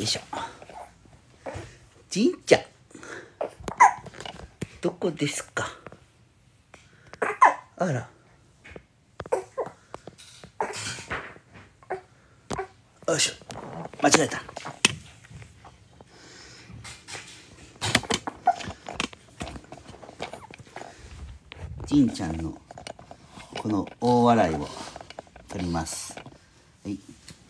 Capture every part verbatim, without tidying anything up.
いしょ。じんちゃん、どこですか？あら。よいしょ。間違えた。じんちゃんのこの大笑いを取ります。はい。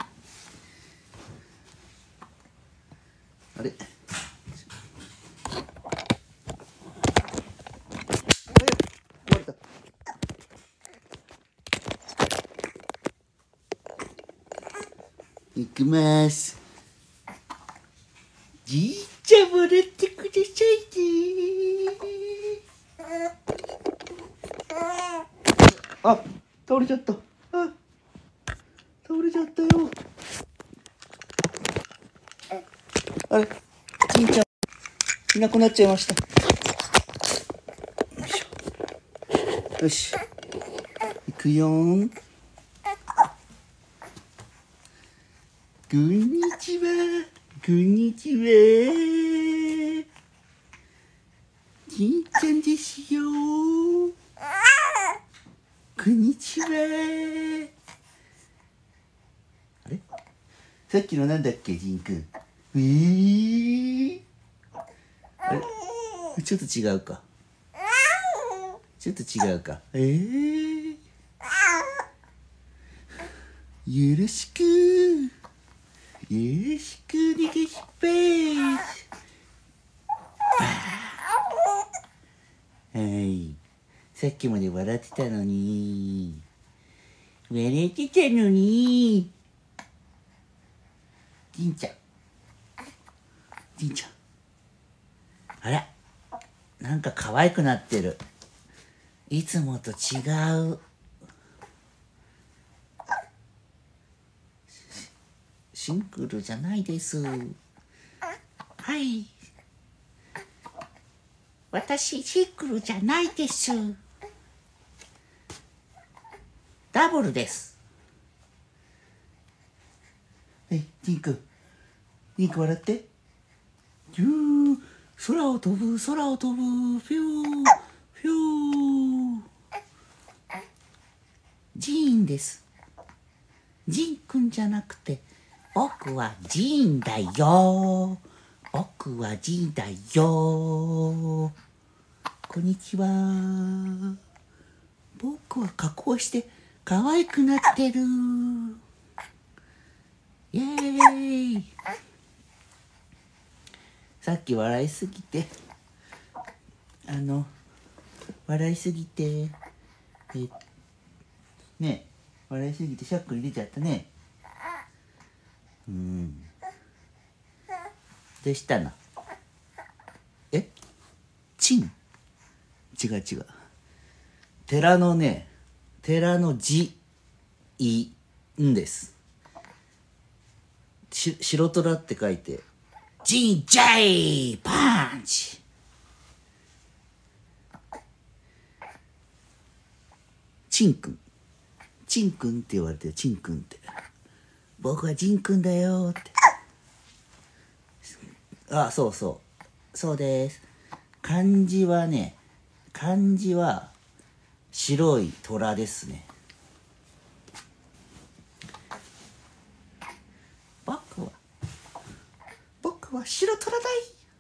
あれ。いきます。じいちゃんもらってくださいね。あ、倒れちゃった。あ、倒れちゃったよ。あれ、じいちゃんいなくなっちゃいました。よいしょ。よし。いくよーん。こんにちは。こんにちは。じんちゃんですよ。こんにちは。あれ？さっきのなんだっけ、じんくん。えー、あれ？ちょっと違うか。ちょっと違うか。えー、よろしく。よろしくお願いします。はい。さっきまで笑ってたのに。笑ってたのに。じんちゃん。じんちゃん。あら。なんか可愛くなってる。いつもと違う。シンクルじゃないです。はい。私、シンクルじゃないです。ダブルです。はい、ジンク。ジンク笑って。ヒュー、空を飛ぶ、空を飛ぶ、フィュー、フィュー。ジーンです。ジンくんじゃなくて、僕はジーンだよ。僕はジーンだよ。こんにちは。僕は加工して可愛くなってる。イエーイ。さっき笑いすぎて、あの、笑いすぎて、え、ね、笑いすぎてシャックに出ちゃったね。うん。どうしたの？え？チン？違う違う。寺のね、寺の字、い、んです。し、白虎って書いて、ジンジャイパンチ。チンくん。チンくんって言われてる、チンくんって。僕はジンくんだよって。あ、そうそう。そうです。漢字はね、漢字は白い虎ですね。僕は、僕は白虎だい。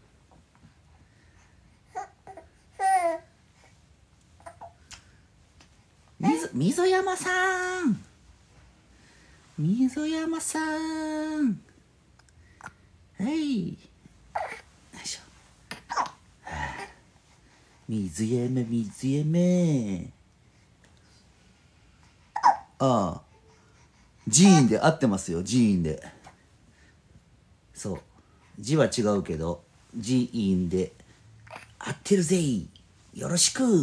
みぞ、溝山さん。溝山さん。はい。よいしょ。はあ、水山、水山。ああ。ジーンで合ってますよ、ジーンで。そう。字は違うけど、ジーンで合ってるぜ。よろしく。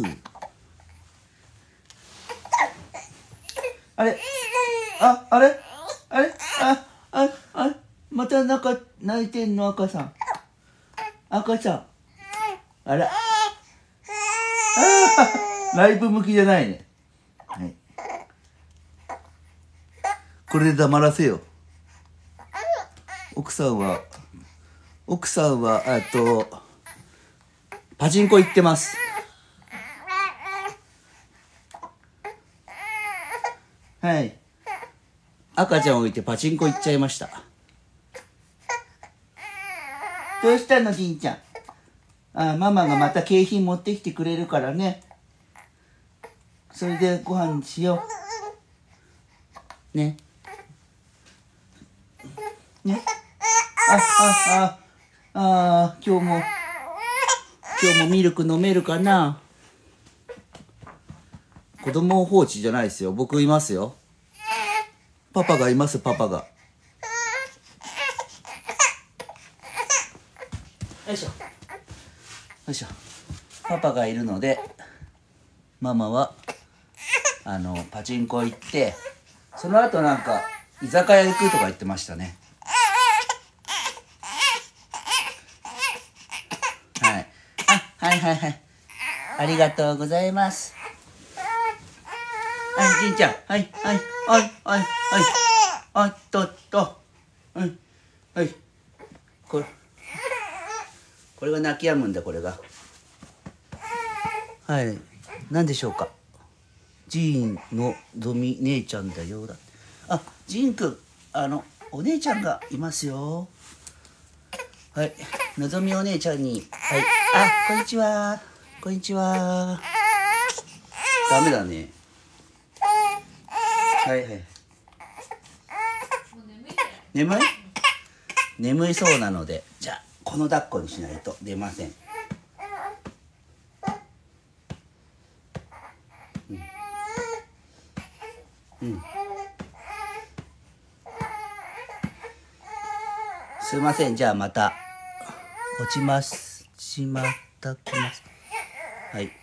あれあ、あれあれあ、あ、あ、またなんか泣いてんの赤さん。赤ちゃん。あら。あライブ向きじゃないね。はい。これで黙らせよう。奥さんは奥さんはあとパチンコ行ってます。はい。赤ちゃん置いてパチンコ行っちゃいました。どうしたのじんちゃん。あ、ママがまた景品持ってきてくれるからね。それでご飯にしよう。ね。ね。あ、あ、あ、あ、今日も、今日もミルク飲めるかな。子供放置じゃないですよ。僕いますよ。パパがいます、パパが。よいしょ。よいしょ。パパがいるので、ママは、あの、パチンコ行って、その後なんか、居酒屋行くとか言ってましたね。はい。あ、はいはいはい。ありがとうございます。はい、じんちゃん。はい、はい、はい、はい、はい。あっとっと。はい、はい。これ、これが泣き止むんだ、これが。はい。何でしょうか。ジーンのぞみ姉ちゃんだよだ。あ、ジーンくん、あの、お姉ちゃんがいますよ。はい。のぞみお姉ちゃんに。はい。あ、こんにちは。こんにちは。ダメだね。はいはい。眠い？眠いそうなので、じゃあこの抱っこにしないと出ません。うん。うん。すいません、じゃあまた落ちます。しまったきます。はい。